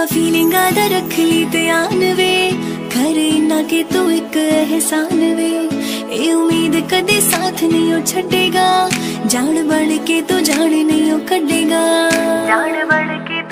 Feeling आदा रख ली ध्यान वे, करे ना के तू एक एहसान वे। ए उम्मीद कदे साथ नहीं हो छड़ेगा, जान बढ़ के तू जान नहीं हो कटेगा, जान बढ़ के